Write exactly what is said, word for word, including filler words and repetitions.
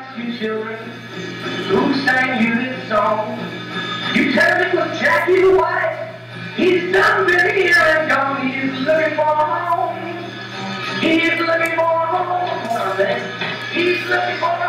lost two children who sang you this song. You tell me with Jackie White, he's done been here and gone. He's looking for home. He's looking for home. He's looking for